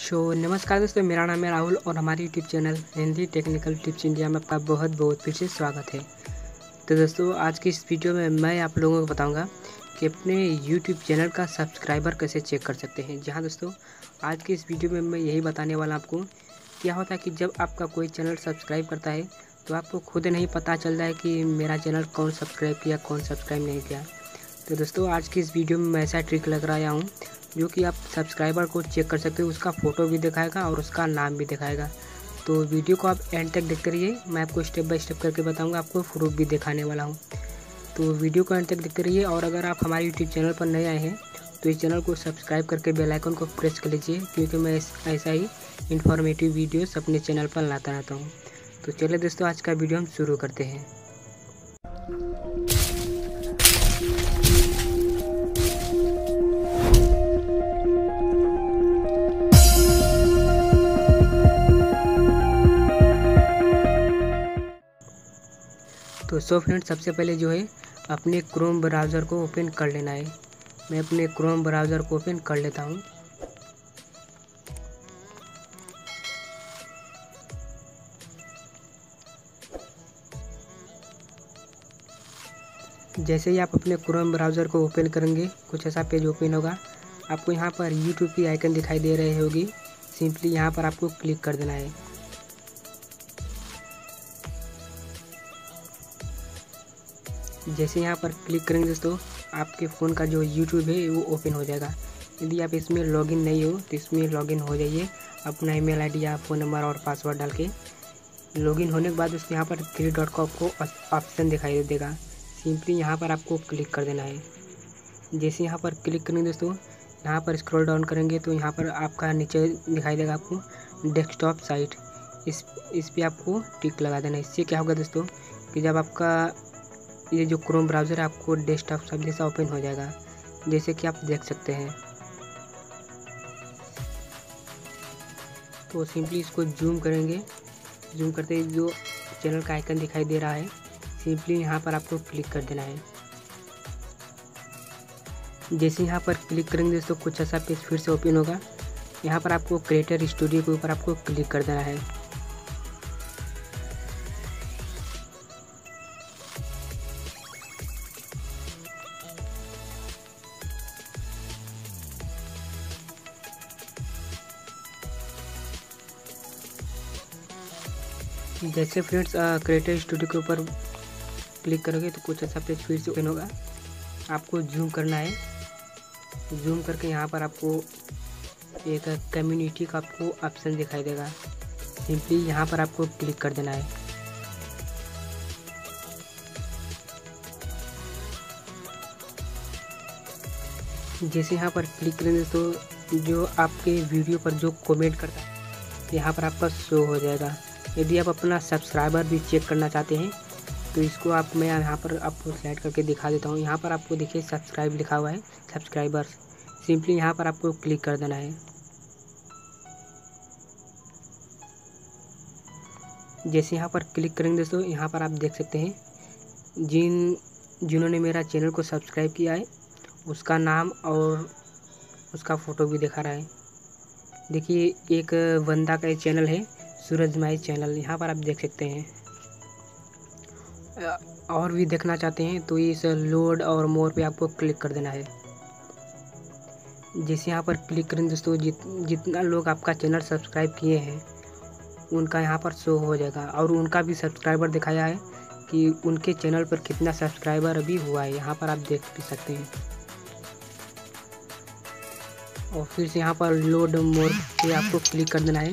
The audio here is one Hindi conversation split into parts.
नमस्कार दोस्तों, मेरा नाम है राहुल और हमारे YouTube channel Hindi technical tips India में आपका बहुत बहुत फिर से स्वागत है। तो दोस्तों, आज की इस वीडियो में मैं आप लोगों को बताऊंगा कि अपने यूट्यूब चैनल का सब्सक्राइबर कैसे चेक कर सकते हैं। जहां दोस्तों, आज की इस वीडियो में मैं यही बताने वाला आपको क्या होता है कि जब आपका कोई चैनल सब्सक्राइब करता है तो आपको खुद नहीं पता चलता है कि मेरा चैनल कौन सब्सक्राइब किया, कौन सब्सक्राइब नहीं किया। तो दोस्तों, आज की इस वीडियो में मैं ऐसा ट्रिक लगा आया हूँ जो कि आप सब्सक्राइबर को चेक कर सकते हो। उसका फ़ोटो भी दिखाएगा और उसका नाम भी दिखाएगा। तो वीडियो को आप एंड तक देखते रहिए, मैं आपको स्टेप बाय स्टेप करके बताऊंगा, आपको प्रूफ भी दिखाने वाला हूं। तो वीडियो को एंड तक देखते रहिए। और अगर आप हमारे यूट्यूब चैनल पर नए आए हैं तो इस चैनल को सब्सक्राइब करके बेल आइकन को प्रेस कर लीजिए, क्योंकि मैं ऐसा ही इन्फॉर्मेटिव वीडियोस अपने चैनल पर लाता रहता हूँ। तो चलिए दोस्तों, आज का वीडियो हम शुरू करते हैं। तो फ्रेंड्स, सबसे पहले जो है अपने क्रोम ब्राउज़र को ओपन कर लेना है। मैं अपने क्रोम ब्राउज़र को ओपन कर लेता हूँ। जैसे ही आप अपने क्रोम ब्राउज़र को ओपन करेंगे, कुछ ऐसा पेज ओपन होगा। आपको यहाँ पर यूट्यूब की आइकन दिखाई दे रही होगी। सिंपली यहाँ पर आपको क्लिक कर देना है। जैसे यहाँ पर क्लिक करेंगे दोस्तों, आपके फ़ोन का जो यूट्यूब है वो ओपन हो जाएगा। यदि आप इसमें लॉगिन नहीं हो तो इसमें लॉगिन हो जाइए। अपना ईमेल आईडी या फ़ोन नंबर और पासवर्ड डाल के लॉगिन होने के बाद उसके यहाँ पर 3 डॉट का आपको ऑप्शन दिखाई देगा। सिंपली यहाँ पर आपको क्लिक कर देना है। जैसे यहाँ पर क्लिक करेंगे दोस्तों, यहाँ पर स्क्रॉल डाउन करेंगे तो यहाँ पर आपका नीचे दिखाई देगा आपको डेस्कटॉप साइट। इस पर आपको टिक लगा देना है। इससे क्या होगा दोस्तों कि जब आपका ये जो क्रोम ब्राउज़र है आपको डेस्कटॉप सब जैसा ओपन हो जाएगा, जैसे कि आप देख सकते हैं। तो सिंपली इसको जूम करेंगे। जूम करते ही जो चैनल का आइकन दिखाई दे रहा है, सिंपली यहाँ पर आपको क्लिक कर देना है। जैसे यहाँ पर क्लिक करेंगे दोस्तों, कुछ ऐसा पेज फिर से ओपन होगा। यहाँ पर आपको क्रिएटर स्टूडियो के ऊपर आपको क्लिक कर देना है। जैसे फ्रेंड्स क्रिएटर स्टूडियो के ऊपर क्लिक करोगे तो कुछ ऐसा पेज फिर से ओपन होगा। आपको जूम करना है। जूम करके यहाँ पर आपको एक कम्युनिटी का आपको ऑप्शन दिखाई देगा। सिंपली यहाँ पर आपको क्लिक कर देना है। जैसे यहाँ पर क्लिक करेंगे तो जो आपके वीडियो पर जो कमेंट करता है यहाँ पर आपका शो हो जाएगा। यदि आप अपना सब्सक्राइबर भी चेक करना चाहते हैं तो इसको मैं यहाँ पर आपको स्लाइड करके दिखा देता हूँ। यहाँ पर आपको देखिए सब्सक्राइब लिखा हुआ है, सब्सक्राइबर्स। सिंपली यहाँ पर आपको क्लिक कर देना है। जैसे यहाँ पर क्लिक करेंगे दोस्तों, यहाँ पर आप देख सकते हैं जिन्होंने मेरा चैनल को सब्सक्राइब किया है उसका नाम और उसका फ़ोटो भी दिखा रहा है। देखिए, एक बंदा का चैनल है सूरज माई चैनल, यहाँ पर आप देख सकते हैं। और भी देखना चाहते हैं तो इस लोड और मोर पे आपको क्लिक कर देना है। जैसे यहाँ पर क्लिक करें दोस्तों, जितना लोग आपका चैनल सब्सक्राइब किए हैं उनका यहाँ पर शो हो जाएगा। और उनका भी सब्सक्राइबर दिखाया है कि उनके चैनल पर कितना सब्सक्राइबर अभी हुआ है, यहाँ पर आप देख भी सकते हैं। और फिर से यहाँ पर लोड मोर पे आपको क्लिक कर देना है।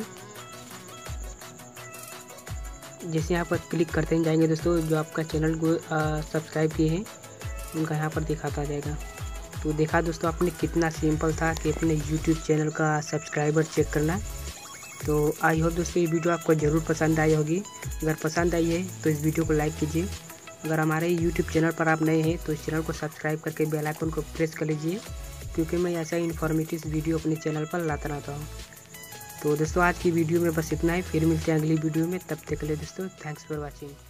जैसे यहाँ पर क्लिक करते ही जाएंगे दोस्तों, जो आपका चैनल को सब्सक्राइब किए हैं उनका यहाँ पर दिखाता जाएगा। तो देखा दोस्तों आपने, कितना सिंपल था कि अपने यूट्यूब चैनल का सब्सक्राइबर चेक करना। तो आई होप दोस्तों ये वीडियो आपको ज़रूर पसंद आई होगी। अगर पसंद आई है तो इस वीडियो को लाइक कीजिए। अगर हमारे यूट्यूब चैनल पर आप नए हैं तो इस चैनल को सब्सक्राइब करके बेल आइकन को प्रेस कर लीजिए, क्योंकि मैं ऐसा इन्फॉर्मेटिव वीडियो अपने चैनल पर लाता रहता हूँ। तो दोस्तों, आज की वीडियो में बस इतना ही। फिर मिलते हैं अगली वीडियो में। तब तक के लिए दोस्तों, थैंक्स फॉर वॉचिंग।